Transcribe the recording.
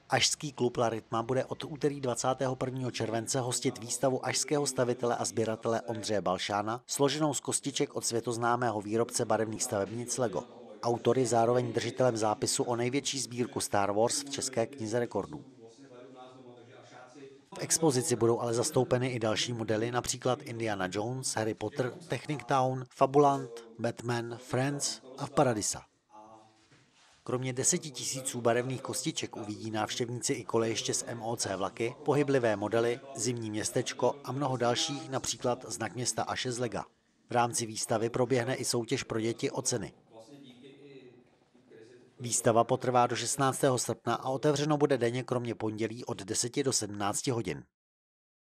Ašský klub La Rytma bude od úterý 21. července hostit výstavu ašského stavitele a sběratele Ondřeje Balšána, složenou z kostiček od světoznámého výrobce barevných stavebnic LEGO. Autor je zároveň držitelem zápisu o největší sbírku Star Wars v České knize rekordů. V expozici budou ale zastoupeny i další modely, například Indiana Jones, Harry Potter, Technic Town, Fabulant, Batman, Friends a Paradisa. Kromě 10 000 barevných kostiček uvidí návštěvníci i kolejiště s MOC vlaky, pohyblivé modely, zimní městečko a mnoho dalších, například znak města Aše z Lega. V rámci výstavy proběhne i soutěž pro děti o ceny. Výstava potrvá do 16. srpna a otevřeno bude denně kromě pondělí od 10 do 17 hodin.